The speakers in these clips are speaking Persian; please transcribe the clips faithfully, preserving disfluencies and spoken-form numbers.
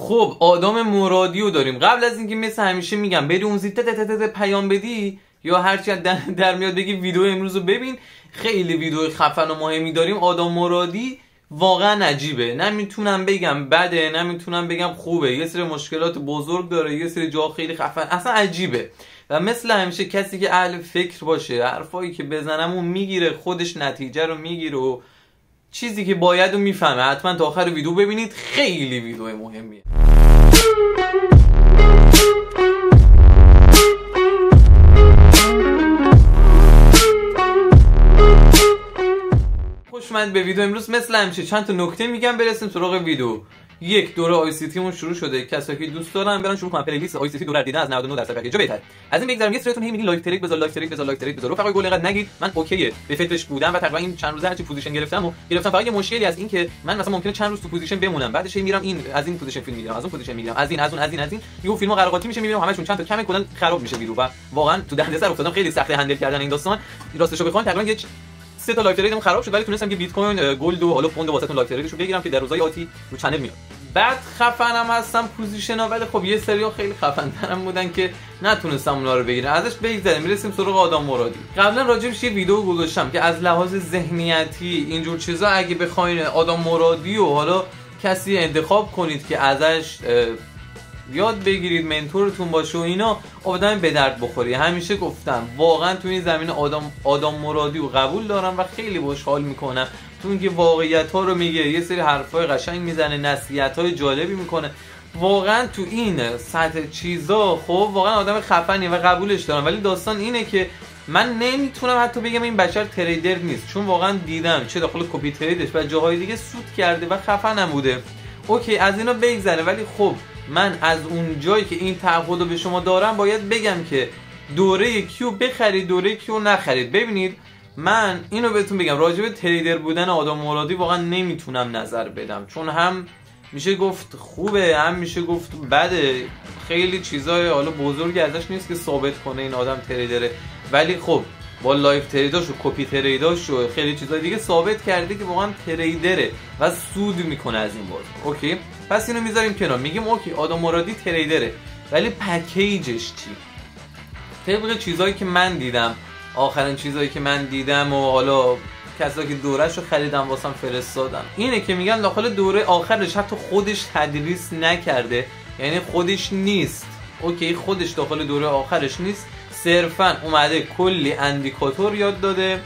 خب آدم مرادی رو داریم. قبل از اینکه مثل همیشه میگم بری اون زیت تت پیام بدی یا هرچی در, در میاد بگی ویدیو امروز رو ببین، خیلی ویدیو خفن و مهمی داریم. آدم مرادی واقعا عجیبه، نمیتونم بگم بده، نمیتونم بگم خوبه، یه سری مشکلات بزرگ داره، یه سری جا خیلی خفن، اصلا عجیبه. و مثل همیشه کسی که اهل فکر باشه، حرفایی که بزنم اون میگیره، خودش نتیجه رو میگیره و چیزی که باید رو میفهمه. حتما تا آخر ویدیو ببینید، خیلی ویدیو مهمیه. خوش اومدید به ویدیو امروز. مثل همیشه چند تا نکته میگم برسیم سراغ ویدیو. یک، دوره آی سی تی مون شروع شده. کسایی که دوست دارن برن شروع کنن پلیلیست آی سی تی دوره دیدن از نود و نه درصد پکیج بهتر. از این بگذرم، یه سریتون هی میگین لایو تریک بذار، لایو تریک بذار، لایو تریک بذار. رفقای گل اینقدر نگید، من اوکیه، به فکرش بودم و تقریبا این چند روزه هرچی پوزیشن گرفتم و گرفتم. فقط یه مشکلی از این که من مثلا ممکنه چند روز تو پوزیشن بمونم، بعدش میرم این از این پوزیشن فیلم میگیرم، از اون پوزیشن میگیرم، از این از اون از این از این یهو فیلمو قراقاتی میشه، میبینم همشون چند تا کم کلا خراب میشه ویدیو و واقعا تو دنده سر افتادم. خیلی سخته هندل کردن این داستان. راستش رو بخوام تقریبا یه سه تا لایو تریدم خراب شد، ولی تونستم که بیت کوین، گلد و حالا پوند واسهتون لایو تریدشو بگیرم که در روزهای آتی رو چنل میاد. بعد خفنم هستم پوزیشن ها، ولی خب یه سریا خیلی خفن ترم بودن که نتونستم اونا رو بگیرم. ازش بگذریم میرسیم سراغ آدم مرادی. قبلا راجبش یه ویدیو گذاشتم که از لحاظ ذهنیتی اینجور چیزا اگه بخواین آدم مرادی و حالا کسی انتخاب کنید که ازش یاد بگیرید، منتورتون باشه و اینا، آدم به درد بخوری. همیشه گفتم واقعا تو این زمینه آدم آدم مرادی رو قبول دارم و خیلی باهاش حال میکنم، تو اینکه واقعیت ها رو میگه، یه سری حرفای قشنگ میزنه، نصیحت های جالبی میکنه. واقعا تو این سطح چیزا خب واقعا آدم خفنی و قبولش دارم. ولی داستان اینه که من نمیتونم حتی بگم این بشر تریدر نیست، چون واقعا دیدم چه داخل کپی تریدش و جاهای دیگه سود کرده و خفنم بوده. اوکی از اینا بگذره، ولی خب من از اون جایی که این تعهد رو به شما دارم باید بگم که دوره کیو بخرید، دوره کیو نخرید. ببینید من اینو بهتون بگم، راجع به تریدر بودن آدم مرادی واقعا نمیتونم نظر بدم، چون هم میشه گفت خوبه، هم میشه گفت بده. خیلی چیزای حالا بزرگی ازش نیست که ثابت کنه این آدم تریدره، ولی خب با لایو تریداش و کپی تریداش و خیلی چیزای دیگه ثابت کرده که واقعا تریدره و سود میکنه از این بازی. اوکی پس اینو میذاریم کنار، میگیم اوکی آدم مرادی تریدره، ولی پکیجش چی؟ طبق چیزایی که من دیدم، آخرین چیزایی که من دیدم و حالا کسایی که دوره‌شو خریدم واسم فرستادن، اینه که میگن داخل دوره آخرش حتی خودش تدریس نکرده، یعنی خودش نیست. اوکی خودش داخل دوره آخرش نیست، صرفا اومده کلی اندیکاتور یاد داده،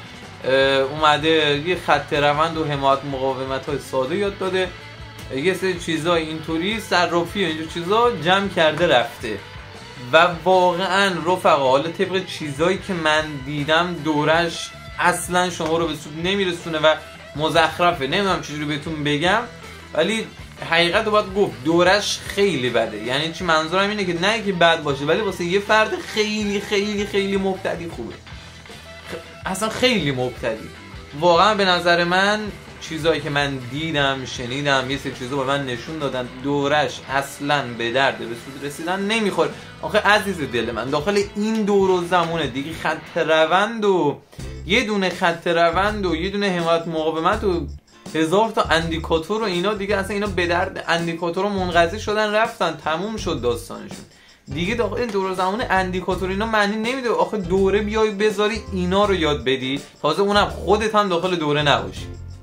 اومده یه خط روند و حمایت مقاومت‌های ساده یاد داده، یه سری چیزا اینطوری صرافی و اینجور چیزا جمع کرده رفته. و واقعا رفقا حالا طبق چیزایی که من دیدم دورش اصلا شما رو به سود نمیرسونه و مزخرفه. نمیدونم چجوری بهتون بگم، ولی حقیقت رو باید گفت دورش خیلی بده. یعنی چی منظورم اینه که نه که بد باشه، ولی واسه یه فرد خیلی خیلی خیلی مبتدی خوبه، اصلا خیلی مبتدی. واقعا به نظر من چیزایی که من دیدم شنیدم، یه سری چیزا به من نشون دادن دورش اصلا به درد به سود رسیدن نمیخوره. آخه عزیز دل من داخل این دور و زمونه دیگه خط روند و یه دونه خط روند و یه دونه حمایت مقاومت و هزار تا اندیکاتور و اینا دیگه اصلا اینا به درد اندیکاتور رو منقضی شدن رفتن، تموم شد داستانشون دیگه. داخل این دور و زمونه اندیکاتور اینا معنی نمیده. آخه دوره بیای بذاری اینا رو یاد بدی، تازه اونم خودت هم داخل دوره نباشی.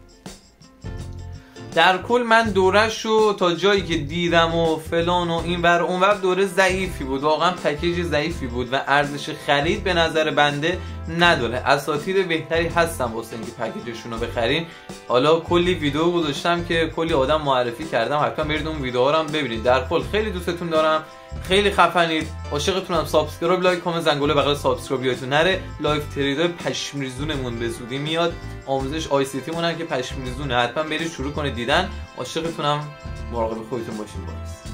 در کل من دوره‌شو تا جایی که دیدم و فلان و این ور اون ور دوره ضعیفی بود، واقعا پکیج ضعیفی بود و ارزش خرید به نظر بنده نداره. اساتید بهتری هستن واسه اینکه پکیجشون رو بخرین. حالا کلی ویدیو گذاشتم که کلی آدم معرفی کردم، حتما برید اون ویدیوها رو هم ببینید. در کل خیلی دوستتون دارم، خیلی خفنید، عاشقتونم. سابسکرایب، لایک، کامنت، زنگوله بغل سابسکرایب یادتون نره. لایو تریدای پشم ریزونمون به زودی میاد، آموزش آی سی تی مون هم که پشم ریزونه، حتما برید شروع کنید دیدن. عاشقتونم، مراقب خودتون باشید. باز